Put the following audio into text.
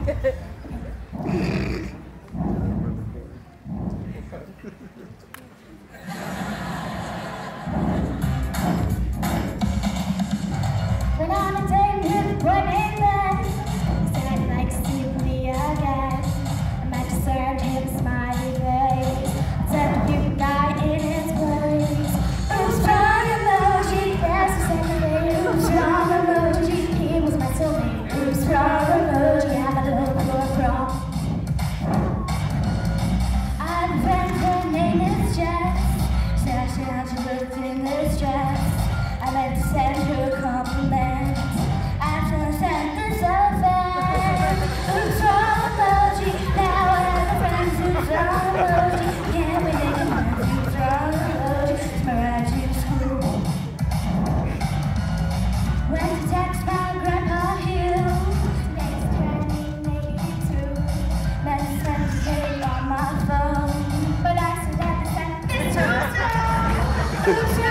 Went on a date with a boy named Ben. He said I'd like to see me again. I might just serve him a smiley face. I said a cute guy in his place. Oops, wrong emoji, yes, he said the name. Oops, wrong emoji, he was my soulmate. Oops, wrong emoji, I'm a little more wrong. I have a friend, her name is Jess. She said I should look in this dress. I meant to send her a compliment after I sent the selfie. Oops, wrong emoji. Now I have a friend who's wrong emoji. Can't we make a friend who's wrong emoji? It's my ride to school. Went to text my grandpa Hugh. Next time we make it through. Meant to send a cake on my phone, but I said that the sent this too soon. Oops,